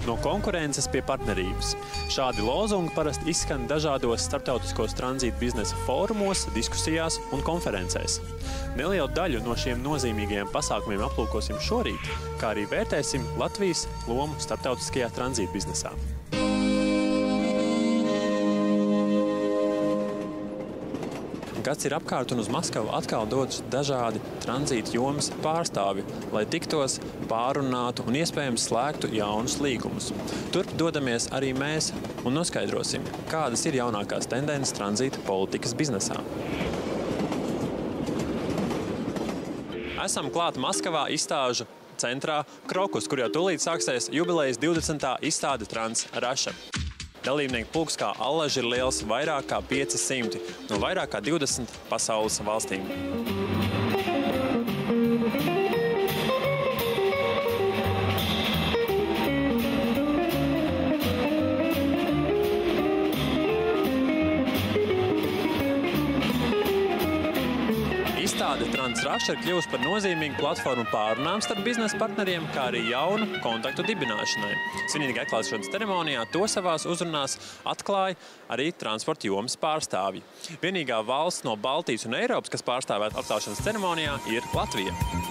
No konkurences pie partnerības. Šādi lozungi parasti izskan dažādos starptautiskos tranzīta biznesa fórumos, diskusijās un konferencēs. Nelielu daļu no šiem nozīmīgajiem pasākumiem aplūkosim šorīt, kā arī vērtēsim Latvijas lomu starptautiskajā tranzīta biznesā. Gads ir apkārt un uz Maskavu atkal dodas dažādi tranzīta jomas pārstāvi, lai tiktos, pārunātu un iespējams slēgtu jaunus līgumus. Turp dodamies arī mēs un noskaidrosim, kādas ir jaunākās tendences tranzīta politikas biznesā. Esam klāt Maskavā izstāžu centrā Krokus, kur jau tūlīt sāksies jubilejas 20. izstāde Trans Russia. Dalībnieku pulks kā allaži ir liels vairāk kā 500 no vairāk kā 20 pasaules valstīm. Izstāde Trans Russia ir kļuvusi par nozīmīgu platformu pārunām starp biznesa partneriem, kā arī jaunu kontaktu dibināšanai. Svinīgā atklāšanas ceremonijā to savās uzrunās atklāja arī transporta jomas pārstāvji. Vienīgā valsts no Baltijas un Eiropas, kas pārstāvēt atklāšanas ceremonijā, ir Latvija.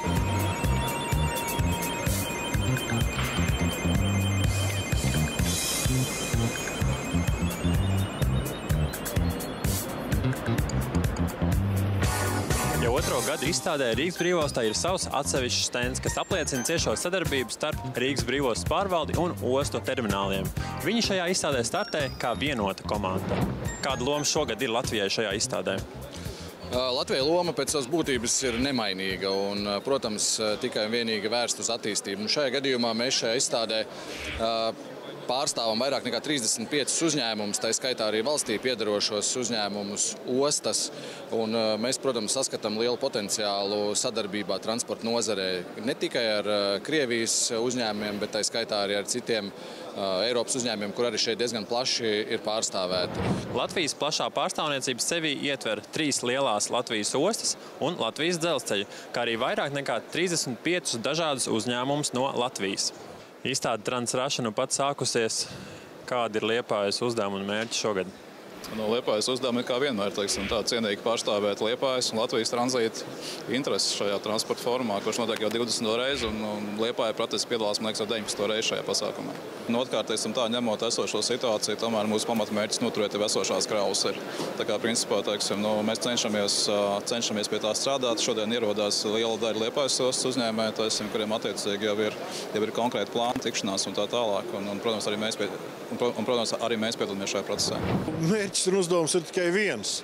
Jau otro gadu izstādē Rīgas brīvostā ir savs atsevišķs stends, kas apliecina ciešo sadarbību starp Rīgas brīvostas pārvaldi un ostu termināliem. Viņi šajā izstādē startē kā vienota komanda. Kāda loma šogad ir Latvijai šajā izstādē? Latvijas loma pēc savas būtības ir nemainīga un, protams, tikai un vienīgi vērsta uz attīstību. Šajā gadījumā mēs šajā izstādē pārstāvam vairāk nekā 35 uzņēmumus, tā skaitā arī valstī piedarošos uzņēmumus, ostas. Un mēs, protams, saskatām lielu potenciālu sadarbībā transporta nozarē ne tikai ar Krievijas uzņēmumiem, bet tā skaitā arī ar citiem Eiropas uzņēmumiem, kur arī šeit diezgan plaši ir pārstāvēti. Latvijas plašā pārstāvniecība sevī ietver 3 lielās Latvijas ostas un Latvijas dzelzceļu, kā arī vairāk nekā 35 dažādus uzņēmumus no Latvijas. Izstāde Trans Russia nu pat sākusies. Kādi ir Liepājas uzdevumi un mērķi šogad? No Liepājas uzdevumi ir kā vienmēr, tā cienīgi pārstāvēt Liepājas un Latvijas tranzīta intereses šajā transporta formā, kurš notiek jau 20. reizi, un Liepāja protesti piedalās, man liekas, jau 19. reizi šajā pasākumā. Otrkārt, ņemot esošo situāciju, tomēr mūsu pamatmērķis noturēt jau esošās kravas ir. Tā kā, principā, mēs cenšamies pie tā strādāt. Šodien ierodās liela daļa Liepājas ostas uzņēmēju, kuriem attiecīgi jau ir konkrēti plāni, tikšanās un tā tālāk. Protams, arī mēs piedalāmies šajā procesā. Mērķis un uzdevums ir tikai viens.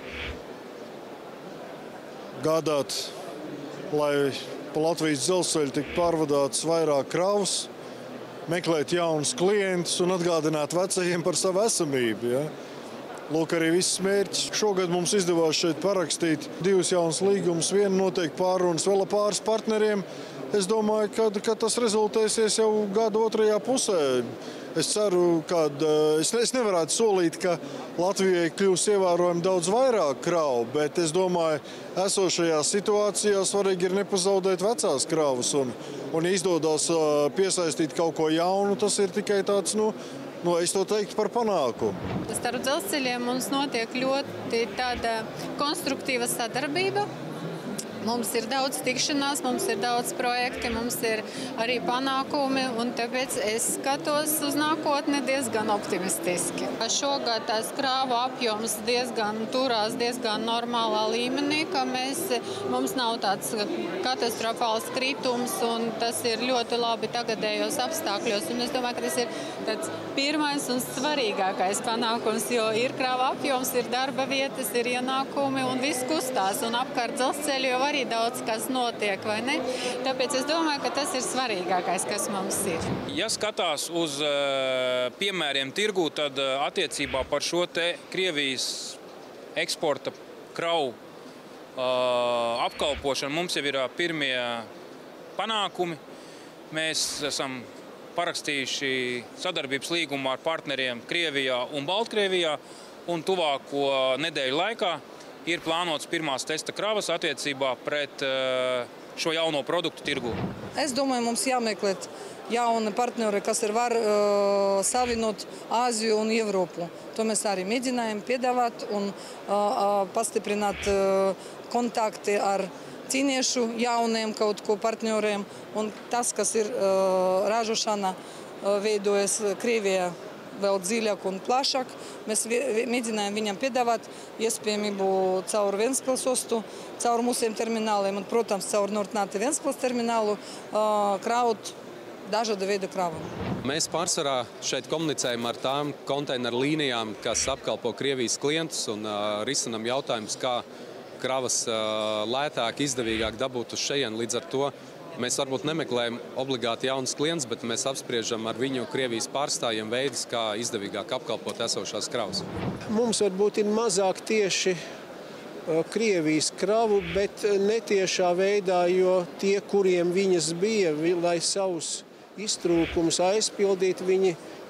Gādāt, lai pa Latvijas dzelzceļu tik pārvadāts vairāk kravas, meklēt jaunus klientus un atgādināt vecajiem par savu esamību. Ja? Lūk, arī viss mērķis. Šogad mums izdevās šeit parakstīt 2 jaunus līgumus, vienu noteikti pārunas vēl ar pāris partneriem. Es domāju, ka tas rezultēsies jau gada otrajā pusē. Es ceru, ka es nevarētu solīt, ka Latvijai kļūs ievērojami daudz vairāk kravu, bet es domāju, esošajā situācijā svarīgi ir nepazaudēt vecās kravas un izdodas piesaistīt kaut ko jaunu. Tas ir tikai tāds, es to teiktu par panākumu. Starp dzelzceļiem mums notiek ļoti tāda konstruktīva sadarbība. Mums ir daudz tikšanās, mums ir daudz projekti, mums ir arī panākumi, un tāpēc es skatos uz nākotni diezgan optimistiski. Šogad tās krāvu apjoms turās diezgan normālā līmenī, ka mums nav tāds katastrofāls kritums, un tas ir ļoti labi tagadējos apstākļos. Un es domāju, ka tas ir tāds pirmais un svarīgākais panākums, jo ir krāvu apjoms, ir darba vietas, ir ienākumi, un viss kustās, un apkārt dzelzceļu jau arī daudz kas notiek, vai ne? Tāpēc es domāju, ka tas ir svarīgākais, kas mums ir. Ja skatās uz piemēriem tirgū, tad attiecībā par šo te Krievijas eksporta kravu apkalpošanu mums jau ir pirmie panākumi. Mēs esam parakstījuši sadarbības līgumu ar partneriem Krievijā un Baltkrievijā, un tuvāko nedēļu laikā ir plānots pirmās testa kravas attiecībā pret šo jauno produktu tirgū. Es domāju, mums jāmeklē jauni partneri, kas var savienot Āziju un Eiropu. To mēs arī mēģinājām piedāvāt un pastiprināt kontakti ar ķīniešu jauniem kaut ko partneriem. Un tas, kas ir ražošana, veidojas Krievijā vēl dziļāk un plašāk. Mēs mēģinājām viņam piedāvāt iespējamību caur Ventspils ostu, caur mūsiem termināliem un, protams, caur Nordnāte Ventspils terminālu kraut dažāda veida kravu. Mēs pārsvarā šeit komunicējam ar tām konteineru līnijām, kas apkalpo Krievijas klientus un risinam jautājumus, kā kravas lētāk, izdevīgāk dabūt uz šejien. Līdz ar to mēs varbūt nemeklējam obligāti jaunus klientus, bet mēs apspriežam ar viņu Krievijas pārstāvjiem veidus, kā izdevīgāk apkalpot esošās kravas. Mums varbūt ir mazāk tieši Krievijas kravu, bet netiešā veidā, jo tie, kuriem viņas bija, lai savus iztrūkumus aizpildīt, viņi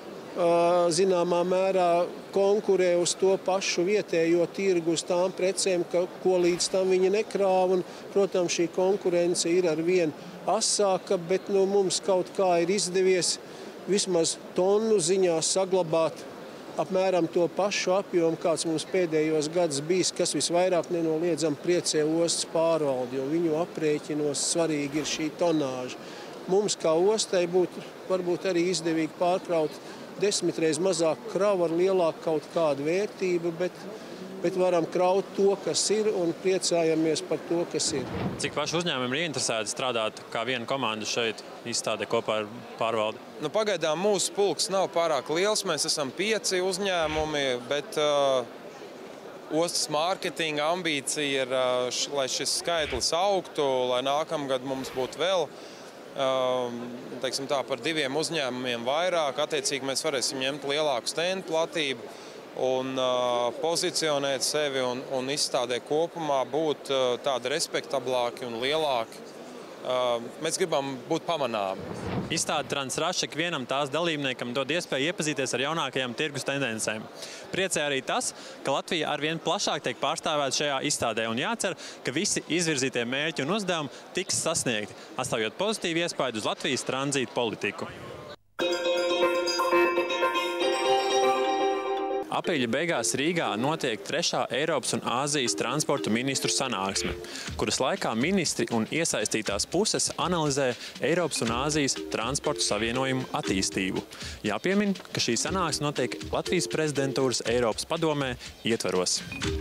zināmā mērā konkurē uz to pašu vietējo tirgu, uz tām precēm, ko līdz tam viņi nekrāva. Un, protams, šī konkurence ir ar vien asāka, bet mums kaut kā ir izdevies vismaz tonu ziņā saglabāt apmēram to pašu apjomu, kāds mums pēdējos gadus bijis, kas visvairāk nenoliedzam priecē ostas pārvaldi, jo viņu aprēķinos svarīgi ir šī tonāža. Mums kā ostai būtu varbūt arī izdevīgi pārkraut 10 reizes mazāk kravu ar lielāku kaut kādu vērtību, bet varam kraut to, kas ir, un priecājamies par to, kas ir. Cik paši uzņēmumi ir ieinteresēti strādāt kā viena komanda šeit izstādē kopā ar pārvaldi? Pagaidām mūsu pulks nav pārāk liels, mēs esam 5 uzņēmumi, bet ostas mārketinga ambīcija ir, lai šis skaitlis augtu, lai nākamgad mums būtu vēl teiksim tā, par 2 uzņēmumiem vairāk. Attiecīgi mēs varēsim ņemt lielāku stendu platību un pozicionēt sevi un izstādē kopumā būt tādi respektablāki un lielāki. Mēs gribam būt pamanāmi. Izstāde Transrush ikvienam tās dalībniekam dod iespēju iepazīties ar jaunākajām tirgus tendencēm. Priecē arī tas, ka Latvija arvien plašāk tiek pārstāvēta šajā izstādē un jācer, ka visi izvirzītie mērķi un uzdevumi tiks sasniegti, atstājot pozitīvu iespaidu uz Latvijas tranzītu politiku. Aprīļa beigās Rīgā notiek 3. Eiropas un Āzijas transportu ministru sanāksme, kuras laikā ministri un iesaistītās puses analizē Eiropas un Āzijas transportu savienojumu attīstību. Jāpiemin, ka šī sanāksme notiek Latvijas prezidentūras Eiropas padomē ietvaros.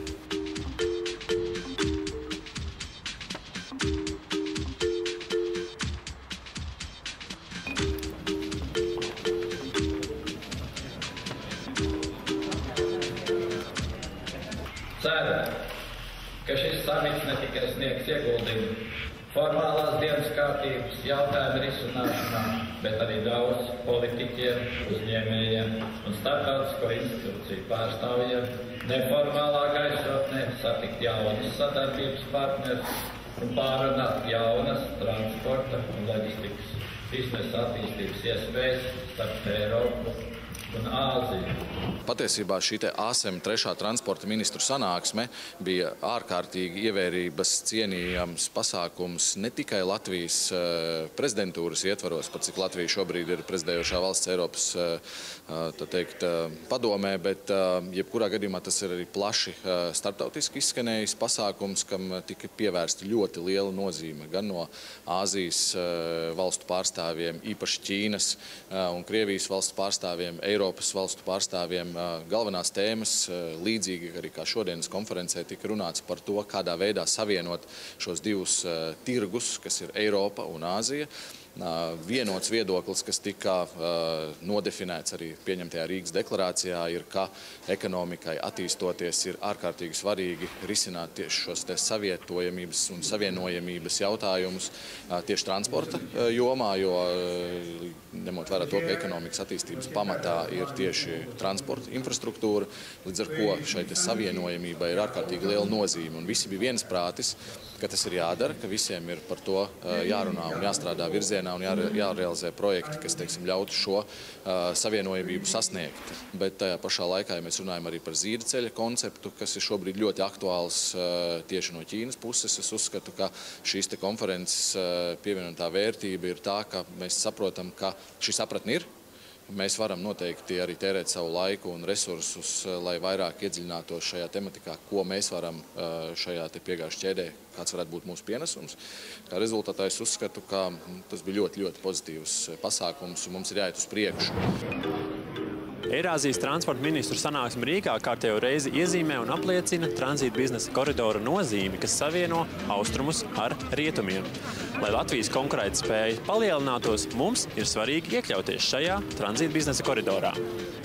Ceru, ka šis samits ne tikai sniegs ieguldījumu formālās dienas kārtības jautājumu risināšanā, bet arī daudz politiķiem, uzņēmējiem un starptautisko institūciju pārstāvjiem neformālā gaisotnē satikt jaunas sadarbības partnerus un pārunāt jaunas transporta un loģistikas biznesa attīstības iespējas starp Eiropu un Āziju. Patiesībā šī ASEM 3. transporta ministru sanāksme bija ārkārtīgi ievērības cienījams pasākums ne tikai Latvijas prezidentūras ietvaros, pat cik Latvija šobrīd ir prezidējošā valsts Eiropas padomē, bet jebkurā gadījumā tas ir arī plaši starptautiski izskanējis pasākums, kam tika pievērsta ļoti liela nozīme gan no Āzijas valstu pārstāvjiem, īpaši Ķīnas un Krievijas valstu pārstāvjiem, Eiropas valstu pārstāvjiem. Galvenās tēmas, līdzīgi arī kā šodienas konferencē, tika runāts par to, kādā veidā savienot šos divus tirgus, kas ir Eiropa un Āzija. Vienots viedoklis, kas tika nodefinēts arī pieņemtajā Rīgas deklarācijā, ir, ka ekonomikai attīstoties ir ārkārtīgi svarīgi risināt tieši šos savietojamības un savienojamības jautājumus tieši transporta jomā, jo ņemot vērā to, ka ekonomikas attīstības pamatā ir tieši transporta infrastruktūra, līdz ar ko šai savienojamībai ir ārkārtīgi liela nozīme. Un visi bija viensprātis, ka tas ir jādara, ka visiem ir par to jārunā un jāstrādā virzienā, virzienā un jārealizē projekti, kas, teiksim, ļautu šo savienojamību sasniegt. Bet tajā pašā laikā, ja mēs runājam arī par zīra ceļa konceptu, kas ir šobrīd ļoti aktuāls tieši no Ķīnas puses, es uzskatu, ka šīs te konferences pievienotā vērtība ir tā, ka mēs saprotam, ka šī sapratne ir. Mēs varam noteikti arī tērēt savu laiku un resursus, lai vairāk iedziļinātos šajā tematikā, ko mēs varam šajā te piegāžu ķēdē, kāds varētu būt mūsu pienesums. Kā rezultātā es uzskatu, ka tas bija ļoti, ļoti pozitīvs pasākums un mums ir jāiet uz priekšu. Eirāzijas transporta ministru sanāksme Rīgā kārtējo reizi iezīmē un apliecina tranzīta biznesa koridora nozīmi, kas savieno austrumus ar rietumiem. Lai Latvijas konkurētspēja palielinātos, mums ir svarīgi iekļauties šajā tranzīta biznesa koridorā.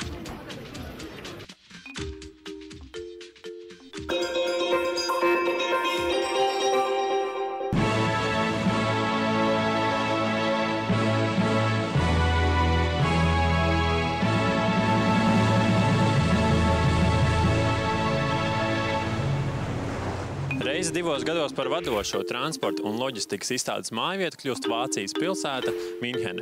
Reizi 2 gados par vadošo transporta un loģistikas izstādes mājvietu kļūst Vācijas pilsēta Minhene.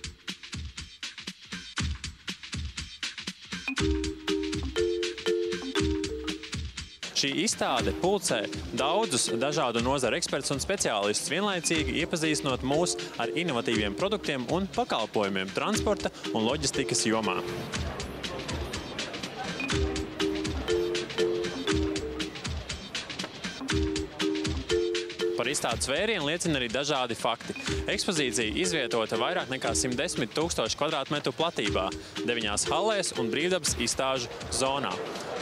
Šī izstāde pulcē daudzus dažādu nozaru ekspertus un speciālistus, vienlaicīgi iepazīstinot mūs ar inovatīviem produktiem un pakalpojumiem transporta un loģistikas jomā. Par izstādes vērienu liecina arī dažādi fakti. Ekspozīcija izvietota vairāk nekā 110 000 kvadrātmetru platībā, 9 hallēs un brīvdabas izstāžu zonā.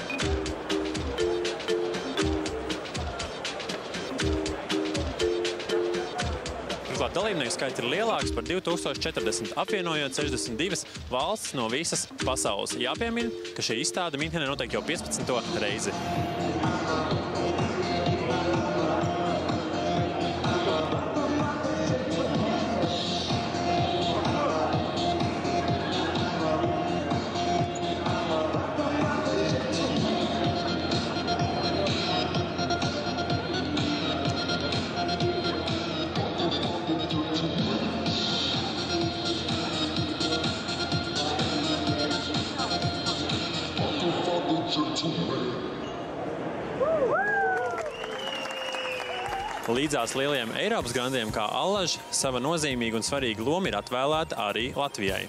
Turklāt dalībnieku skaits ir lielāks par 2040, apvienojot 62 valstis no visas pasaules. Jāpiemina, ka šī izstāde Minhenē notiek jau 15. reizi. Līdzās lieliem Eiropas grandiem kā Allaž, sava nozīmīga un svarīga loma ir atvēlēta arī Latvijai.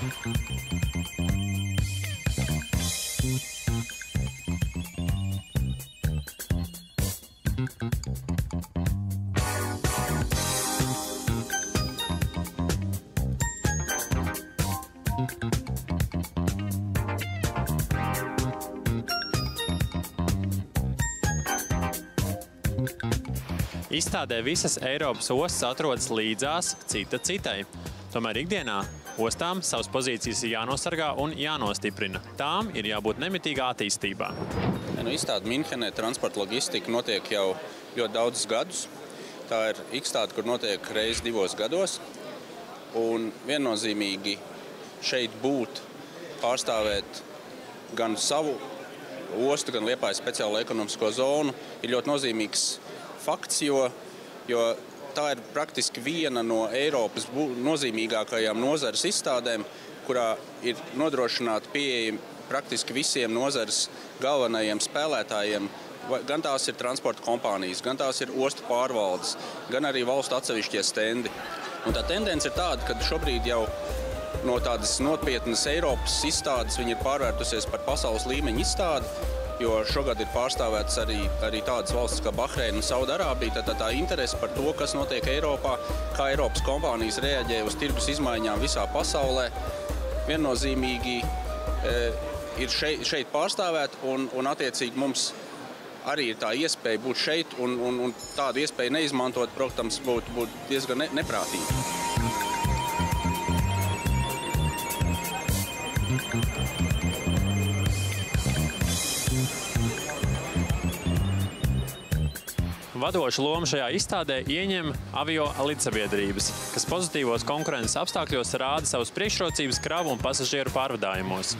Izstādē visas Eiropas ostas atrodas līdzās cita citai. Tomēr ikdienā ostām savas pozīcijas ir jānosargā un jānostiprina. Tām ir jābūt nemitīgā attīstībā. Izstāde Minhenē transporta loģistika notiek jau ļoti daudzus gadus. Tā ir izstāde, kur notiek reizi 2 gados. Un viennozīmīgi šeit būt, pārstāvēt gan savu ostu, gan Liepājas speciālo ekonomisko zonu ir ļoti nozīmīgs fakts, jo tā ir praktiski viena no Eiropas nozīmīgākajām nozares izstādēm, kurā ir nodrošināta pieeja praktiski visiem nozares galvenajiem spēlētājiem. Gan tās ir transporta kompānijas, gan tās ir ostu pārvaldes, gan arī valstu atsevišķie stendi. Un tā tendence ir tāda, ka šobrīd jau no tādas nopietnas Eiropas izstādes viņi ir pārvērtusies par pasaules līmeņa izstādi, jo šogad ir pārstāvētas arī tādas valstis kā Bahreina un Saudarābija. Tad tā interese par to, kas notiek Eiropā, kā Eiropas kompānijas reaģē uz tirgus izmaiņām visā pasaulē, viennozīmīgi ir šeit pārstāvēt, un attiecīgi mums arī ir tā iespēja būt šeit, un tādu iespēju neizmantot, protams, būtu diezgan neprātīgi. Vadošu lomu šajā izstādē ieņem avio līdzsabiedrības, kas pozitīvos konkurences apstākļos rāda savus priekšrocības kravu un pasažieru pārvadājumos.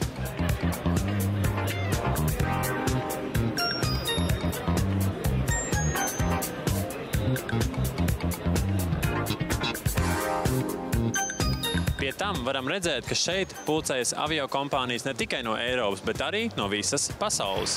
Pie tam varam redzēt, ka šeit pulcējas aviokompānijas ne tikai no Eiropas, bet arī no visas pasaules.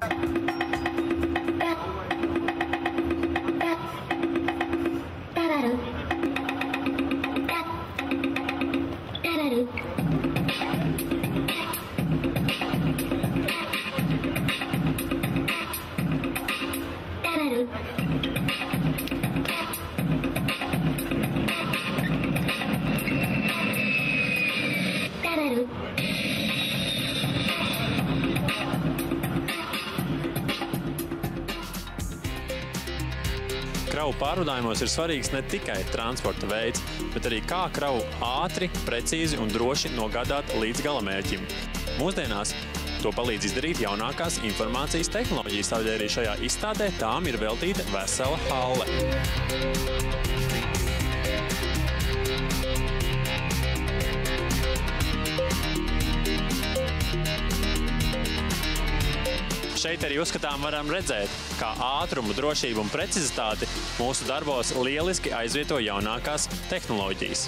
Kravu pārvadājumos ir svarīgs ne tikai transporta veids, bet arī kā kravu ātri, precīzi un droši nogādāt līdz galamērķim. Mūsdienās to palīdz izdarīt jaunākās informācijas tehnoloģijas, tādēļ arī šajā izstādē tām ir veltīta vesela halle. Šeit arī uzskatām varam redzēt, kā ātrumu, drošību un precizitāti mūsu darbos lieliski aizvieto jaunākās tehnoloģijas.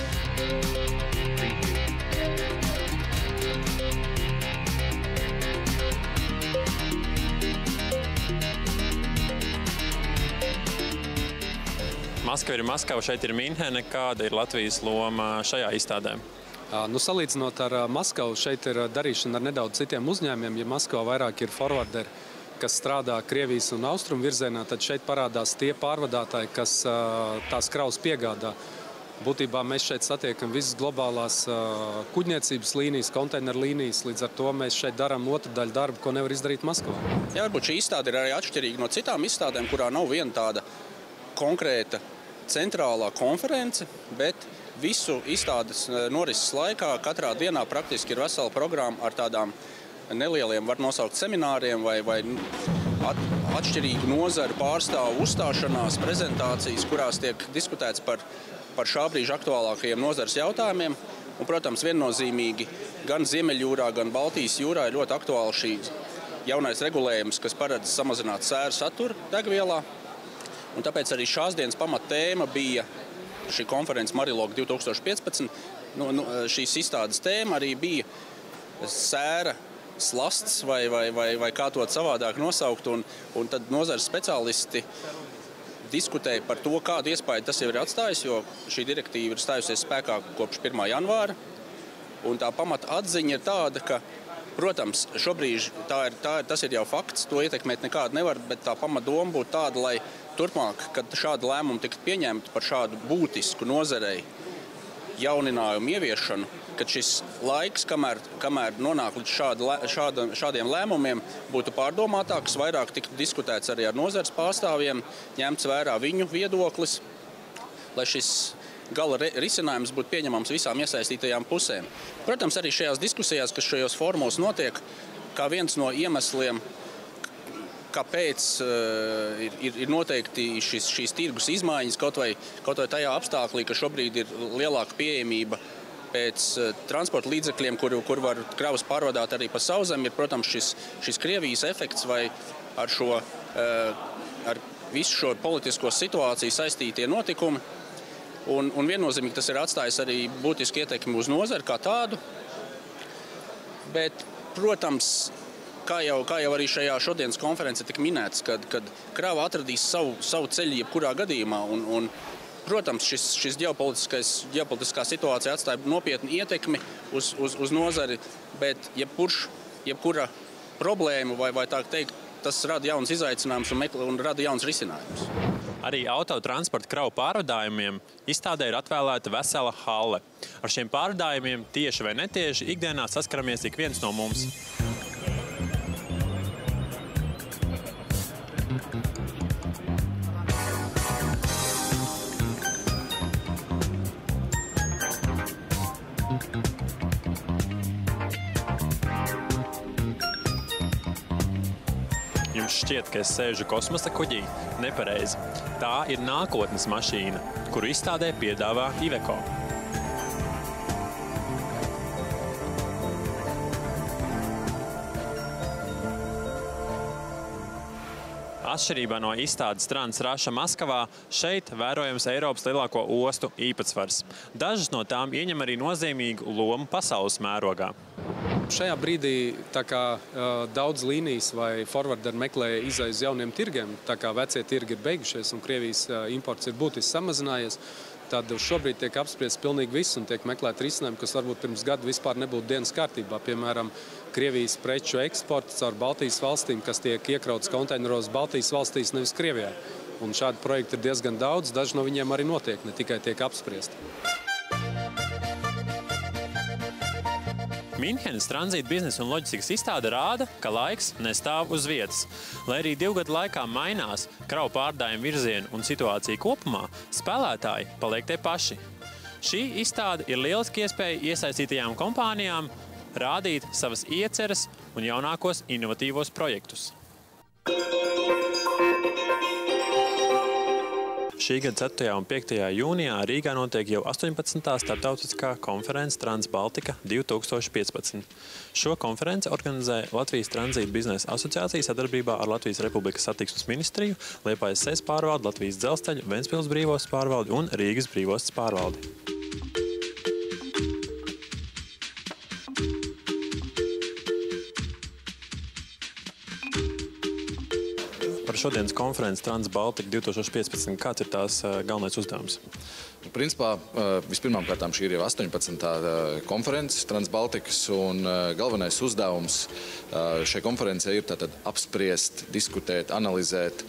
Maskava ir Maskava, šeit ir Minhene. Kāda ir Latvijas loma šajā izstādē? Salīdzinot ar Maskavu, šeit ir darīšana ar nedaudz citiem uzņēmumiem. Ja Maskavā vairāk ir forwarderi, kas strādā Krievijas un Austrumu virzienā, tad šeit parādās tie pārvadātāji, kas tās kravas piegādā. Būtībā mēs šeit satiekam visas globālās kuģniecības līnijas, konteineru līnijas, līdz ar to mēs šeit darām otru daļu darbu, ko nevar izdarīt Maskavā. Jā, varbūt šī izstāde ir arī atšķirīga no citām izstādēm, kurā nav viena tāda konkrēta centrālā konference, bet visu izstādes norises laikā katrā dienā praktiski ir vesela programma ar tādām nelieliem, var nosaukt semināriem vai atšķirīgu nozaru pārstāvu uzstāšanās, prezentācijas, kurās tiek diskutēts par šā brīža aktuālākajiem nozares jautājumiem. Un, protams, viennozīmīgi gan Ziemeļjūrā, gan Baltijas jūrā ir ļoti aktuāli šī jaunais regulējums, kas paredz samazināt sēru saturu degvielā. Un tāpēc arī šās dienas pamattēma bija šī konferences Marilog 2015. Šīs izstādes tēma arī bija sēra slasts vai kā to savādāk nosaukt. Un tad nozares speciālisti diskutēja par to, kādu iespēju tas jau ir atstājis, jo šī direktīva ir stājusies spēkā kopš 1. janvāra. Un tā pamata atziņa ir tāda, ka, protams, šobrīd tas ir jau fakts, to ietekmēt nekādu nevar, bet tā pamatdoma būtu tāda, lai turpmāk, kad šādi lēmumi tiktu pieņemti par šādu būtisku nozarei jauninājumu ieviešanu, kad šis laiks, kamēr nonāk līdz šādiem lēmumiem, būtu pārdomātāks, vairāk tiktu diskutēts arī ar nozares pārstāvjiem, ņemts vērā viņu viedoklis, lai šis gala risinājums būtu pieņemams visām iesaistītajām pusēm. Protams, arī šajās diskusijās, kas šajos formos notiek, kā viens no iemesliem, kāpēc ir noteikti šīs tirgus izmaiņas, kaut vai tajā apstāklī, ka šobrīd ir lielāka pieejamība pēc transporta līdzekļiem, kur var kravas pārvadāt arī pa sauszemi, ir, protams, šis Krievijas efekts vai ar visu šo politisko situāciju saistītie notikumi. Un viennozīmīgi tas ir atstājis arī būtiski ietekmi uz nozari kā tādu. Bet, protams, kā jau arī šajā šodienas konferencē tika minēts, kad krava atradīs savu ceļu jebkurā gadījumā. Un, protams, šis ģeopolitiskā situācija atstāja nopietnu ietekmi uz nozari, bet jebkura problēma vai tā teikt, tas rada jauns izaicinājums un rada jauns risinājums. Arī autotransporta kravu pārvadājumiem izstādē ir atvēlēta vesela halle. Ar šiem pārvadājumiem tieši vai netieši ikdienā saskaramies ik viens no mums. Jums šķiet, ka es sēžu kosmosa kuģī? Nepareizi. Tā ir nākotnes mašīna, kuru izstādē piedāvā Iveco. Atšķirībā no izstādes Transraša Maskavā, šeit vērojams Eiropas lielāko ostu īpatsvars. Dažas no tām ieņem arī nozīmīgu lomu pasaules mērogā. Šajā brīdī tā kā daudz līnijas vai forwarder meklē izēju uz jauniem tirgiem, tā kā vecie tirgi ir beigušies un Krievijas imports ir būtiski samazinājies, tad šobrīd tiek apspriests pilnīgi viss un tiek meklēt risinājumi, kas varbūt pirms gada vispār nebūtu dienas kārtībā. Piemēram, Krievijas preču eksports caur Baltijas valstīm, kas tiek iekrauts konteineros Baltijas valstīs, nevis Krievijā. Un šādi projekti ir diezgan daudz, daži no viņiem arī notiek, ne tikai tiek apspriesti. Minhenes tranzīta biznesa un loģistikas izstāde rāda, ka laiks nestāv uz vietas. Lai arī 2 gadu laikā mainās kravu pārdājumu virzienu un situācija kopumā, spēlētāji paliek tie paši. Šī izstāde ir lieliski iespēja iesaistītajām kompānijām rādīt savas ieceres un jaunākos inovatīvos projektus. Šī gada 4. un 5. jūnijā Rīgā notiek jau 18. starptautiskā konference Transbaltika 2015. Šo konferenci organizē Latvijas tranzīta biznesa asociācija sadarbībā ar Latvijas Republikas satiksmes ministriju, Liepājas SES pārvaldi, Latvijas dzelzceļa, Ventspils brīvostas pārvaldi un Rīgas brīvostas pārvaldi. Par šodienas konferences Transbaltika 2015. Kāds ir tās galvenais uzdevums? Principā, vispirmām kārtām šī ir jau 18. konferences Transbaltikas, un galvenais uzdevums šai konferencei ir tātad apspriest, diskutēt, analizēt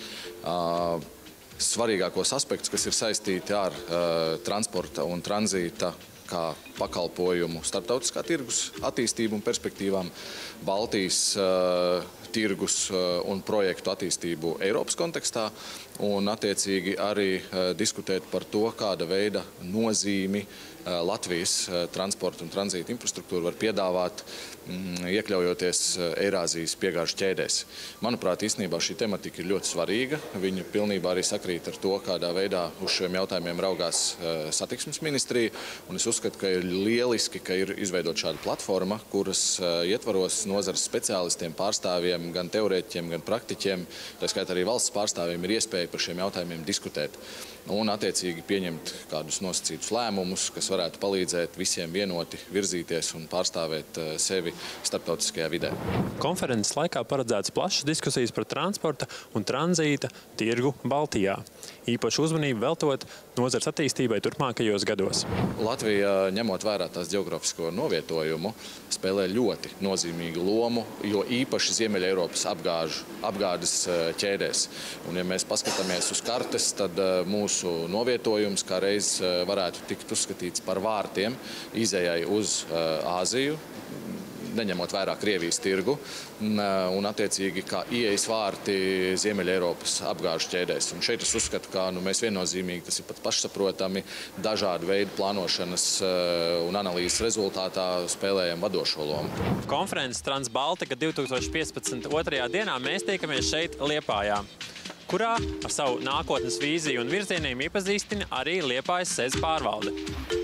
svarīgākos aspektus, kas ir saistīti ar transporta un tranzīta kā pakalpojumu starptautiskā tirgus attīstību un perspektīvām, Baltijas tirgus un projektu attīstību Eiropas kontekstā un attiecīgi arī diskutēt par to, kāda veida nozīmi Latvijas transporta un tranzīta infrastruktūra var piedāvāt, iekļaujoties Eirāzijas piegāžu ķēdēs. Manuprāt, īstenībā šī tematika ir ļoti svarīga. Viņa pilnībā arī sakrīt ar to, kādā veidā uz šiem jautājumiem raugās satiksmes ministrija. Un es uzskatu, ka ir lieliski, ka ir izveidot šāda platforma, kuras ietvaros nozares speciālistiem, pārstāvjiem, gan teorētiķiem, gan praktiķiem, tā skaitā arī valsts pārstāvjiem ir iespēja par šiem jautājumiem diskutēt un attiecīgi pieņemt kādus nosacītus lēmumus, kas varētu palīdzēt visiem vienoti virzīties un pārstāvēt sevi starptautiskajā vidē. Konferences laikā paredzētas plašas diskusijas par transporta un tranzīta tirgu Baltijā. Īpašu uzmanību veltot nozares attīstībai turpmākajos gados. Latvija, ņemot vērā tās ģeogrāfisko novietojumu, spēlē ļoti nozīmīgu lomu, jo īpaši Ziemeļa Eiropas apgādes ķēdēs. Un, ja mēs paskatāmies uz kartes, tad mūsu novietojums kā reiz varētu tikt uzskatīts par vārtiem izējai uz Āziju, neņemot vērā Krievijas tirgu, un attiecīgi kā ieejas vārti Ziemeļa Eiropas apgāžu ķēdēs. Un šeit es uzskatu, ka mēs viennozīmīgi, tas ir pat pašsaprotami, dažādu veidu plānošanas un analīzes rezultātā spēlējam vadošo lomu. Konferences Transbaltika 2015. 2. dienā mēs tiekamies šeit Liepājā, kurā ar savu nākotnes vīziju un virzieniem iepazīstina arī Liepājas SES pārvalde.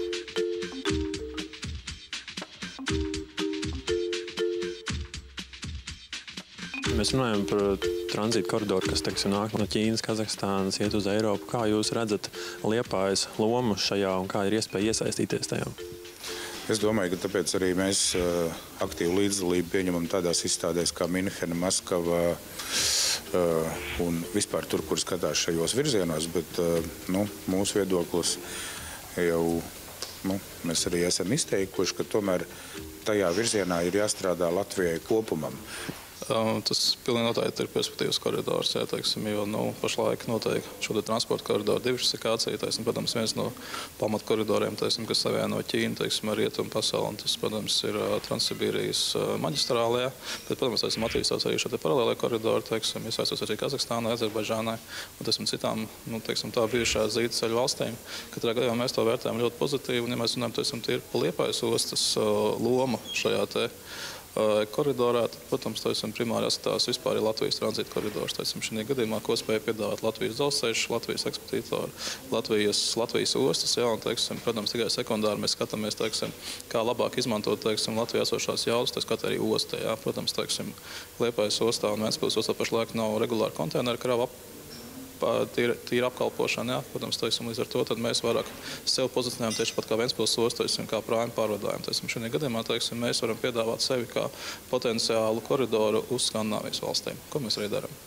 Mēs runājam par tranzīta koridoru, kas nāk no Ķīnas, Kazahstānas, iet uz Eiropu. Kā jūs redzat Liepājas lomu šajā un kā ir iespēja iesaistīties tajā? Es domāju, ka tāpēc arī mēs aktīvu līdzdalību pieņemam tādās izstādēs kā Minhena, Maskava un vispār tur, kur skatās šajos virzienos, bet mūsu viedoklis jau mēs arī esam izteikuši, ka tomēr tajā virzienā ir jāstrādā Latvijai kopumam. Tas pilnīgi noteikti ir perspektīvas koridors, jo pašlaik notiek šo transporta koridoru diversifikācija. Protams, viens no pamatkoridoriem, kas savieno Ķīnu ar rietumu pasauli, tas, protams, ir Transsibīrijas maģistrālajā. Bet, protams, attīstās arī šie paralēlie koridori, iesaistos arī Kazahstānai, Azerbaidžānai un citām, tā bijušā zīdceļu valstīm. Katrā gadījumā mēs to vērtējam ļoti pozitīvi, un, ja mēs runājam, tīri par Liepājas ostas lomu šajā koridorā, tad, protams, primāri jāskatās vispār Latvijas tranzīta koridors. Šajā gadījumā, ko spēja piedāvāt Latvijas dzelzceļš, Latvijas ekspedītori, Latvijas ostas, un, protams, tikai sekundāri mēs skatāmies, kā labāk izmantot, Latvijā esošās jaudas, tā skata arī ostē. Protams, Liepājas ostā un Ventspils ostā pašlaik nav regulāra konteineru krava tīra apkalpošana. Protams, līdz ar to tad mēs vairāk sev pozicionējam tieši pat kā Ventspils ostu, kā prājumu pārvadājumu. Šajā gadījumā mēs varam piedāvāt sevi kā potenciālu koridoru uz Skandināvijas valstīm, ko mēs arī darām.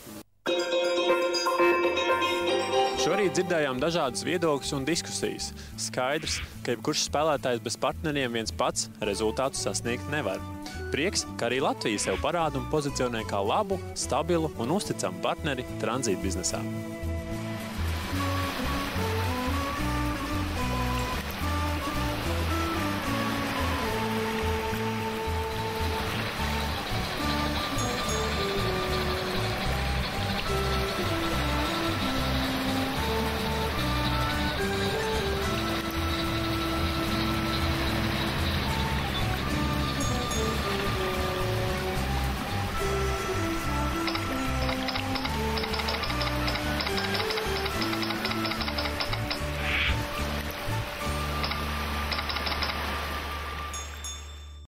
Šorīt dzirdējām dažādas viedokļus un diskusijas. Skaidrs, ka jebkurš spēlētājs bez partneriem viens pats rezultātu sasniegt nevar. Prieks, ka arī Latvija sev parāda un pozicionē kā labu, stabilu un uzticamu partneri tranzīta biznesā.